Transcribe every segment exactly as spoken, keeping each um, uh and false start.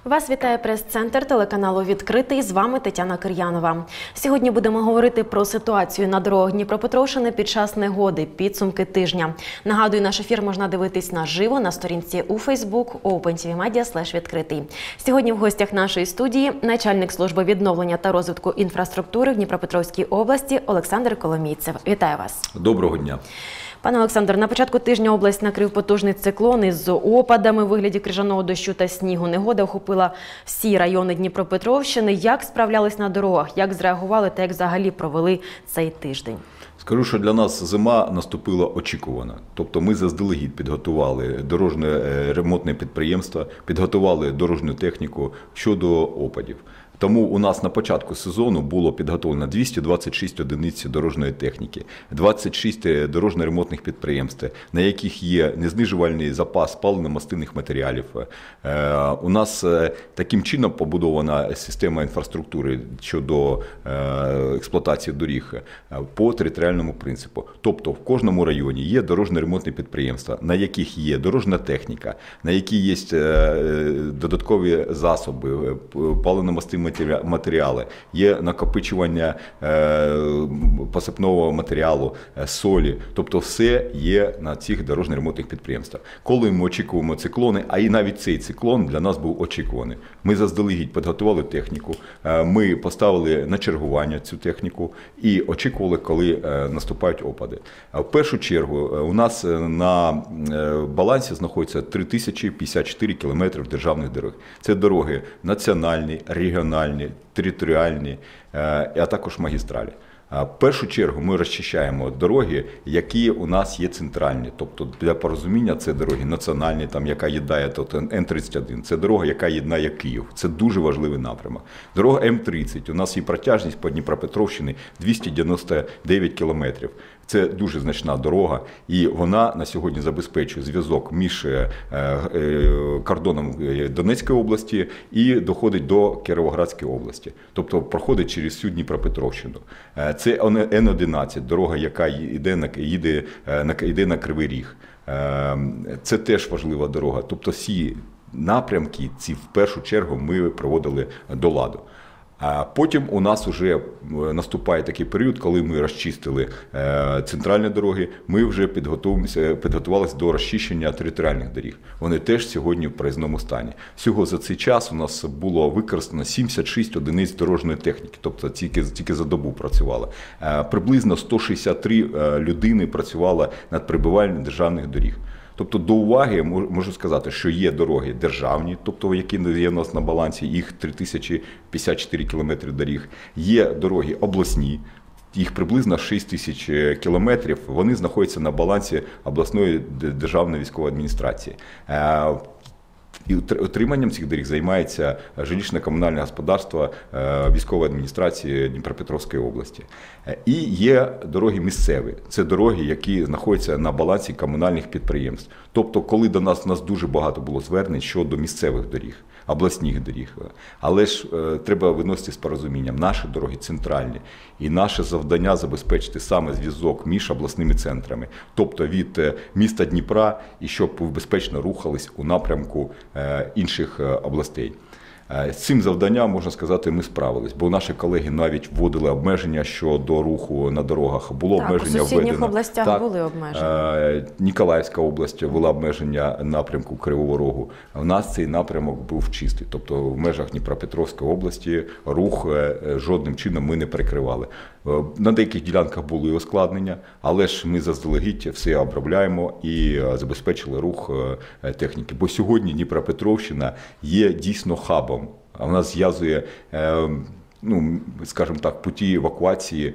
Вас вітає прес-центр телеканалу «Відкритий». З вами Тетяна Кир'янова. Сьогодні будемо говорити про ситуацію на дорогах Дніпропетровщини під час негоди, підсумки тижня. Нагадую, наш ефір можна дивитись наживо на сторінці у Facebook OpenTVMedia слеш відкритий. Сьогодні в гостях нашої студії начальник служби відновлення та розвитку інфраструктури в Дніпропетровській області Олександр Коломійцев. Вітаю вас. Доброго дня. Пане Олександр, на початку тижня область накрив потужний циклон із опадами у вигляді крижаного дощу та снігу. Негода охопила всі райони Дніпропетровщини. Як справлялись на дорогах, як зреагували та як взагалі провели цей тиждень? Скажу, що для нас зима наступила очікувано. Тобто ми заздалегідь підготували дорожнє ремонтне підприємство, підготували дорожню техніку щодо опадів. Тому у нас на початку сезону було підготовлено двісті двадцять шість одиниць дорожньої техніки, двадцять шість дорожньо-ремонтних підприємств, на яких є незнижувальний запас паливно-мастильних матеріалів. У нас таким чином побудована система інфраструктури щодо експлуатації доріг по територіальному принципу. Тобто в кожному районі є дорожньо-ремонтні підприємства, на яких є дорожня техніка, на які є додаткові засоби, паливно-мастильні матеріали, є накопичування посипного матеріалу, солі, тобто все є на цих дорожньо-ремонтних підприємствах. Коли ми очікуємо циклони, а і навіть цей циклон для нас був очікуваний. Ми заздалегідь підготували техніку, ми поставили на чергування цю техніку і очікували, коли наступають опади. В першу чергу у нас на балансі знаходиться три тисячі п'ятдесят чотири кілометри державних дорог. Це дороги національні, регіональні, територіальні, а також магістралі. В першу чергу ми розчищаємо дороги, які у нас є центральні. Тобто для порозуміння це дороги національні, там, яка єднає Н тридцять один, це дорога, яка єднає Київ. Це дуже важливий напрямок. Дорога М тридцять, у нас є протяжність по Дніпропетровщині двісті дев'яносто дев'ять кілометрів. Це дуже значна дорога, і вона на сьогодні забезпечує зв'язок між кордоном Донецької області і доходить до Кіровоградської області. Тобто проходить через всю Дніпропетровщину. Це Н одинадцять, дорога, яка йде на, йде, йде на Кривий Ріг. Це теж важлива дорога. Тобто всі напрямки ці в першу чергу ми проводили до ладу. А потім у нас вже наступає такий період, коли ми розчистили центральні дороги, ми вже підготувалися до розчищення територіальних доріг. Вони теж сьогодні в проїзному стані. Всього за цей час у нас було використано сімдесят шість одиниць дорожньої техніки, тобто тільки, тільки за добу працювало. Приблизно сто шістдесят три людини працювало над прибиванням державних доріг. Тобто до уваги можу сказати, що є дороги державні, тобто які є у нас на балансі, їх три тисячі п'ятдесят чотири кілометри доріг. Є дороги обласні, їх приблизно шість тисяч кілометрів, вони знаходяться на балансі обласної державної військової адміністрації. І утриманням цих доріг займається жилищно-комунальне господарство військової адміністрації Дніпропетровської області. І є дороги місцеві. Це дороги, які знаходяться на балансі комунальних підприємств. Тобто, коли до нас, у нас дуже багато було звернень щодо місцевих доріг, обласних доріг. Але ж е, треба виносити з порозумінням. Наші дороги центральні. І наше завдання забезпечити саме зв'язок між обласними центрами. Тобто від міста Дніпра, і щоб ви безпечно рухались у напрямку е, інших областей. З цим завданням, можна сказати, ми справились, бо наші колеги навіть вводили обмеження щодо руху на дорогах. Було так, обмеження введено. У сусідніх введено. областях так, були обмеження. Ніколаївська область ввела обмеження напрямку Кривого Рогу. У нас цей напрямок був чистий. Тобто в межах Дніпропетровської області рух жодним чином ми не перекривали. На деяких ділянках були ускладнення, але ж ми заздалегідь все обробляємо і забезпечили рух техніки. Бо сьогодні Дніпропетровщина є дійсно хабом. А в нас зв'язує, ну, скажімо так, путі евакуації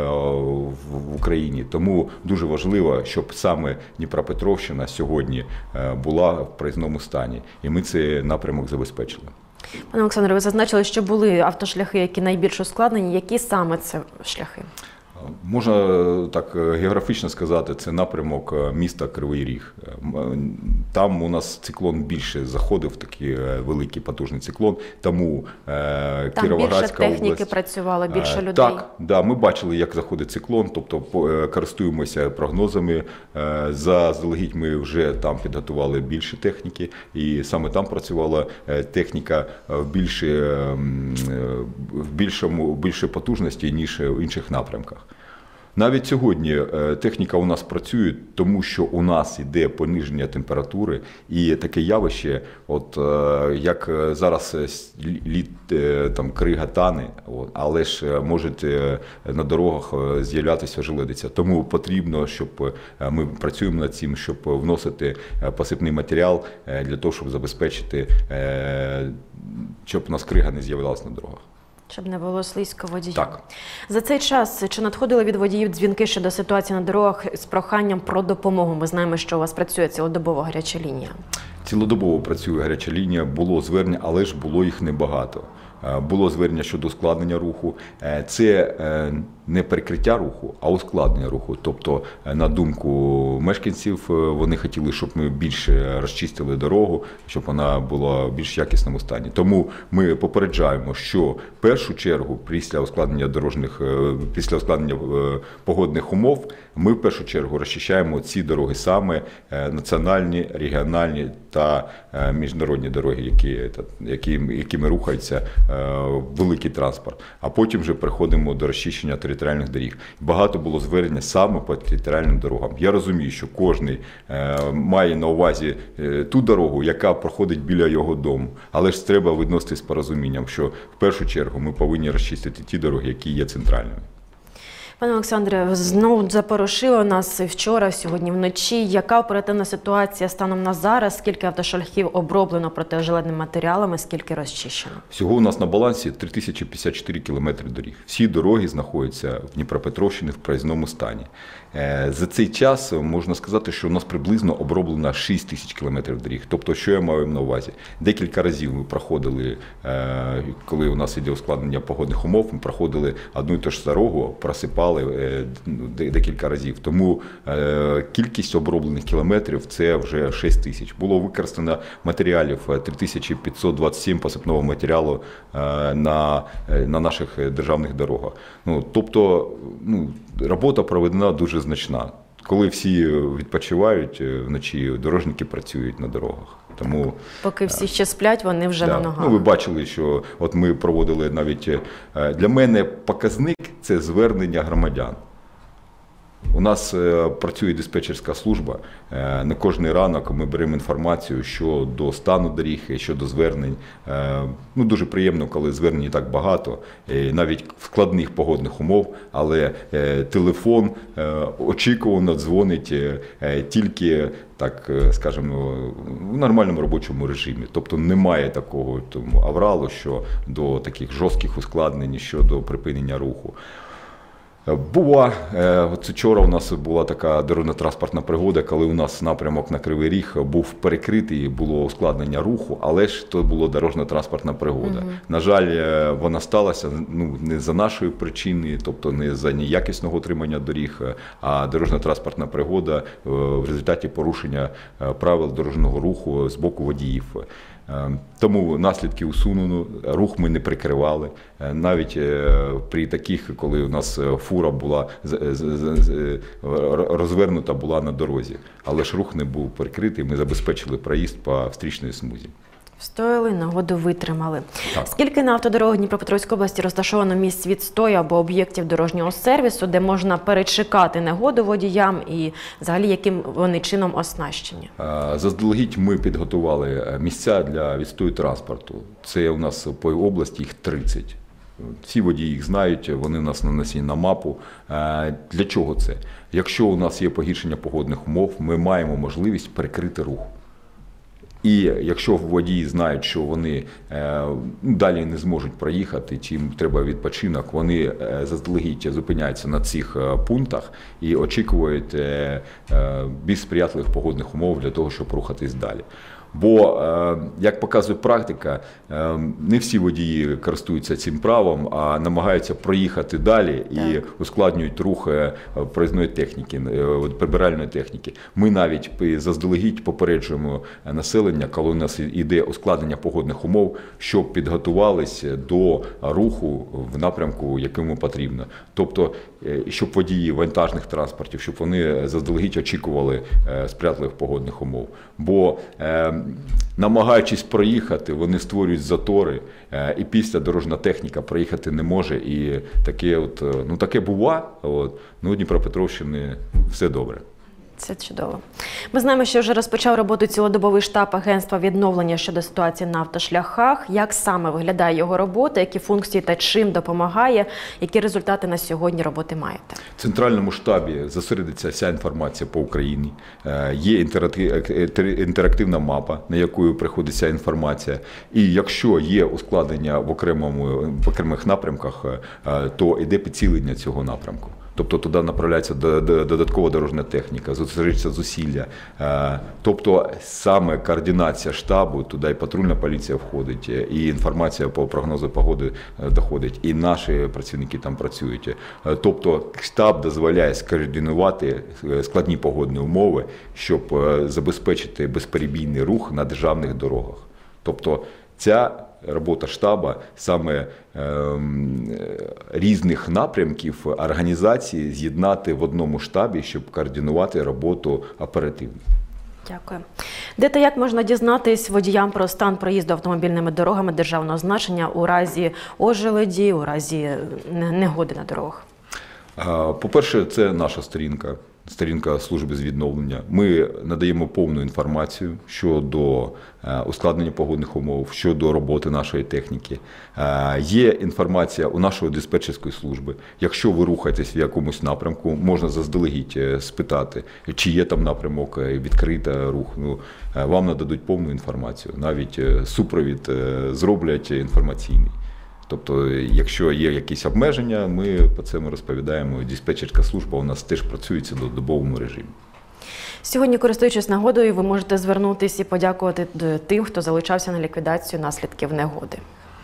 в Україні. Тому дуже важливо, щоб саме Дніпропетровщина сьогодні була в проїзному стані. І ми цей напрямок забезпечили. Пане Олександре, ви зазначили, що були автошляхи, які найбільш ускладнені. Які саме це шляхи? Можна так географічно сказати, це напрямок міста Кривий Ріг. Там у нас циклон більше заходив, такий великий потужний циклон, тому Там Кіровоградська більше техніки область, працювало, більше людей. Так, да, ми бачили, як заходить циклон, тобто користуємося прогнозами. Заздалегідь ми вже там підготували більше техніки, і саме там працювала техніка в більше, в більшому, більше потужності, ніж в інших напрямках. Навіть сьогодні техніка у нас працює, тому що у нас йде пониження температури і таке явище, от як зараз лід, там крига тане, але ж може на дорогах з'являтися желедиця. Тому потрібно, щоб ми працюємо над цим, щоб вносити посипний матеріал для того, щоб забезпечити, щоб у нас крига не з'являлася на дорогах. Щоб не було слизько водіїв. Так. За цей час чи надходили від водіїв дзвінки щодо ситуації на дорогах з проханням про допомогу? Ми знаємо, що у вас працює цілодобова гаряча лінія. Цілодобово працює гаряча лінія, було звернення, але ж було їх небагато. Було звернення щодо ускладнення руху. Це не перекриття руху, а ускладнення руху. Тобто, на думку мешканців, вони хотіли, щоб ми більше розчистили дорогу, щоб вона була в більш якісному стані. Тому ми попереджаємо, що в першу чергу після ускладнення дорожніх, після ускладнення погодних умов, ми в першу чергу розчищаємо ці дороги саме національні, регіональні та міжнародні дороги, які, які, якими рухається великий транспорт. А потім вже переходимо до розчищення територіальних доріг. Багато було звернення саме по територіальним дорогам. Я розумію, що кожен має на увазі ту дорогу, яка проходить біля його дому. Але ж треба відноситись з порозумінням, що в першу чергу ми повинні розчистити ті дороги, які є центральними. Пане Олександре, знову запорошило нас вчора, сьогодні вночі. Яка оперативна ситуація станом на зараз? Скільки автошляхів оброблено протижеледними матеріалами, скільки розчищено? Всього у нас на балансі три тисячі п'ятдесят чотири кілометри доріг. Всі дороги знаходяться в Дніпропетровщині в проїзному стані. За цей час можна сказати, що у нас приблизно оброблено шість тисяч кілометрів доріг. Тобто, що я маю на увазі? Декілька разів ми проходили, коли у нас іде ускладнення погодних умов, ми проходили одну і ту ж дорогу, просипали декілька разів. Тому кількість оброблених кілометрів – це вже шість тисяч. Було використано матеріалів три тисячі п'ятсот двадцять сім посипного матеріалу на, на наших державних дорогах. Ну, тобто, ну, робота проведена дуже значна. Коли всі відпочивають вночі, дорожники працюють на дорогах. Тому, поки всі ще сплять, вони вже да. на ногах. Ну, ви бачили, що от ми проводили навіть, для мене показник – це звернення громадян. У нас працює диспетчерська служба. На кожний ранок ми беремо інформацію щодо стану доріг, щодо звернень. Ну, дуже приємно, коли звернень так багато, навіть в складних погодних умов, але телефон очікувано дзвонить тільки, так скажемо, в нормальному робочому режимі. Тобто немає такого тому, авралу, що до таких жорстких ускладнень щодо припинення руху. Була, от вчора у нас була така дорожньо-транспортна пригода, коли у нас напрямок на Кривий Ріг був перекритий, було ускладнення руху, але ж то була дорожньо-транспортна пригода. Угу. На жаль, вона сталася, ну, не за нашої причини, тобто не за неякісного отримання доріг, а дорожньо-транспортна пригода в результаті порушення правил дорожнього руху з боку водіїв. Тому наслідки усунено, рух ми не прикривали. Навіть при таких, коли у нас фура була розвернута була на дорозі. Але ж рух не був перекритий, ми забезпечили проїзд по встрічній смузі. Встояли, нагоду витримали. Так. Скільки на автодорогах Дніпропетровської області розташовано місць відстою або об'єктів дорожнього сервісу, де можна перечекати негоду водіям і взагалі яким вони чином оснащені? Заздалегідь ми підготували місця для відстою транспорту. Це у нас по області їх тридцять. Всі водії їх знають, вони у нас нанесені на мапу. Для чого це? Якщо у нас є погіршення погодних умов, ми маємо можливість перекрити рух. І якщо водії знають, що вони е, далі не зможуть проїхати, чи їм треба відпочинок, вони е, заздалегідь зупиняються на цих е, пунктах і очікують е, е, більш сприятливих погодних умов для того, щоб рухатись далі. Бо, е, як показує практика, е, не всі водії користуються цим правом, а намагаються проїхати далі і Так. ускладнюють рух е, проїзної техніки, е, от прибиральної техніки. Ми навіть пи- заздалегідь попереджуємо населення, коли у нас іде ускладнення погодних умов, щоб підготувались до руху в напрямку, якому потрібно. Тобто, е, щоб водії вантажних транспортів, щоб вони заздалегідь очікували е, сприятливих погодних умов. Бо е, намагаючись проїхати, вони створюють затори, е, і після дорожня техніка проїхати не може. І таке, от, е, ну, таке бува. От. Ну, у Дніпропетровщини все добре. Це чудово. Ми знаємо, що вже розпочав роботу цілодобовий штаб агентства відновлення щодо ситуації на автошляхах. Як саме виглядає його робота, які функції та чим допомагає, які результати на сьогодні роботи маєте? В центральному штабі зосередиться вся інформація по Україні. Е, Є інтерактив- інтерактивна мапа, на яку приходить ця інформація. І якщо є ускладнення в, окремому, в окремих напрямках, е, то йде підсилення цього напрямку. Тобто туди направляється додаткова дорожня техніка, зосереджується зусилля. Е, Тобто саме координація штабу, туди і патрульна поліція входить, і інформація по прогнозу погоди е, доходить, і наші працівники там працюють. Е, Тобто штаб дозволяє скоординувати е, складні погодні умови, щоб е, забезпечити безперебійний рух на державних дорогах. Тобто ця робота штаба саме е, різних напрямків організації з'єднати в одному штабі, щоб координувати роботу оперативно. Дякую. Де та як можна дізнатись водіям про стан проїзду автомобільними дорогами державного значення у разі ожеледі, у разі негоди на дорогах? По-перше, це наша сторінка, сторінка служби з відновлення. Ми надаємо повну інформацію щодо ускладнення погодних умов, щодо роботи нашої техніки. Є інформація у нашої диспетчерської служби. Якщо ви рухаєтесь в якомусь напрямку, можна заздалегідь спитати, чи є там напрямок, відкритий рух. Ну, вам нададуть повну інформацію. Навіть супровід зроблять інформаційний. Тобто, якщо є якісь обмеження, ми по цьому розповідаємо. Диспетчерська служба у нас теж працює в цілодобовому режимі. Сьогодні, користуючись нагодою, ви можете звернутися і подякувати тим, хто залучався на ліквідацію наслідків негоди.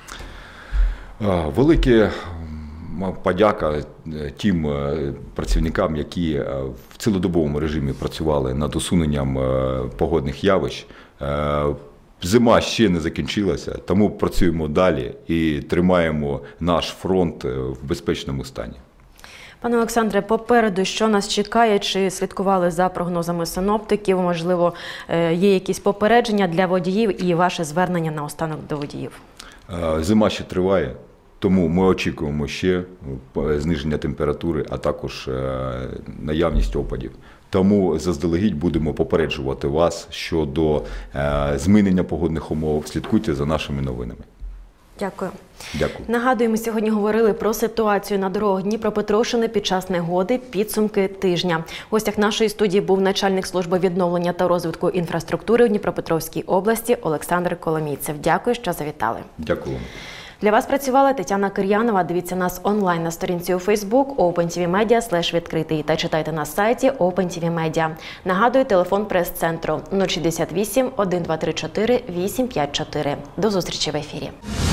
Велике подяка тим працівникам, які в цілодобовому режимі працювали над усуненням погодних явищ. Зима ще не закінчилася, тому працюємо далі і тримаємо наш фронт в безпечному стані. Пане Олександре, попереду що нас чекає? Чи слідкували за прогнозами синоптиків? Можливо, є якісь попередження для водіїв і ваше звернення наостанок до водіїв? Зима ще триває, тому ми очікуємо ще зниження температури, а також наявність опадів. Тому заздалегідь будемо попереджувати вас щодо е, змінення погодних умов. Слідкуйте за нашими новинами. Дякую. Дякую. Нагадую, ми сьогодні говорили про ситуацію на дорогах Дніпропетровщини під час негоди, підсумки тижня. В гостях нашої студії був начальник служби відновлення та розвитку інфраструктури у Дніпропетровській області Олександр Коломійцев. Дякую, що завітали. Дякую вам. Для вас працювала Тетяна Кир'янова. Дивіться нас онлайн на сторінці у Facebook OpenTVMedia слеш відкритий та читайте на сайті OpenTVMedia. Нагадую, телефон прес-центру нуль шістдесят вісім, один два три чотири, вісім п'ять чотири. До зустрічі в ефірі.